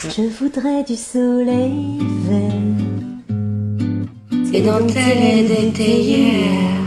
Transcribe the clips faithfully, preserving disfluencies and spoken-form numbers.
Je voudrais du soleil vert, des dentelles et des théières,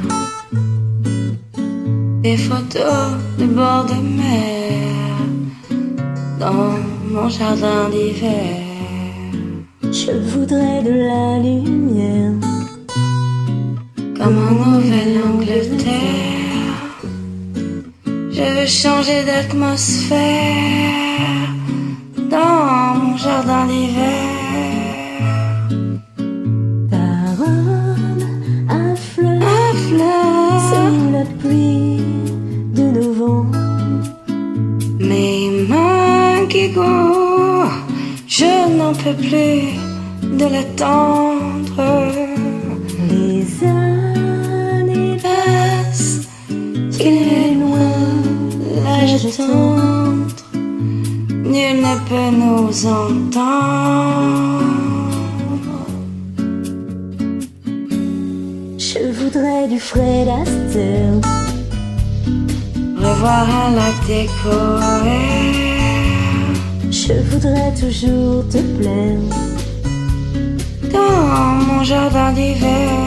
des photos de bord de mer dans mon jardin d'hiver. Je voudrais de la lumière, comme en Nouvelle-Angleterre. Je veux changer d'atmosphère dans mon jardin d'hiver. Ta robe à fleurs, À fleurs, sous la pluie de novembre. mes mains qui courent, je n'en peux plus de l'attendre. Les années Passe, qu'il est loin, l'âge tendre, nul ne peut nous entendre. Je voudrais du Fred Astaire, Revoir un lac décoré, je voudrais toujours te plaire. dans mon jardin d'hiver.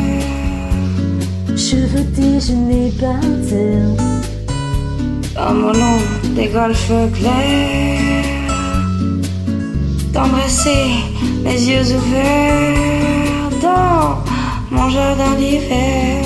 Je veux déjeuner par terre, Comme au long des golfes clairs, t'embrasser les yeux ouverts dans mon jardin d'hiver.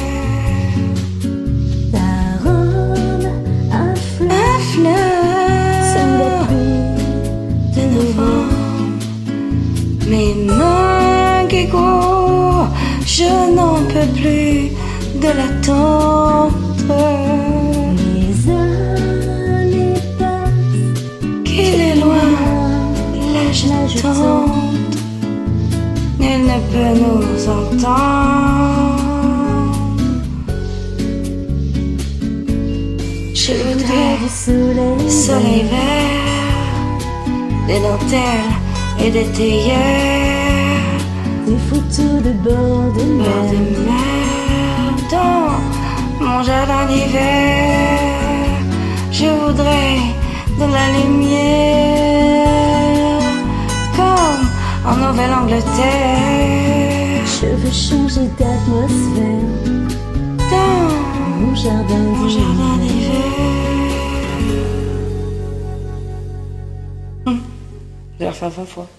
ta robe à fleurs, À sous la fleurs pluie de novembre, mes mains qui courent, je n'en peux plus de l'attendre. les années passent, Qu'il est loin, l'âge tendre, nul ne peut nous entendre. Je voudrais voudrais du soleil, soleil vert, des dentelles et des théières, des photos de bord de bord de mer. mer dans mon jardin d'hiver. Je voudrais de la lumière, comme en Nouvelle-Angleterre, Je veux changer d'atmosphère dans dans mon jardin mon jardin d'hiver. d'hiver. Hum, je vais refaire vingt fois.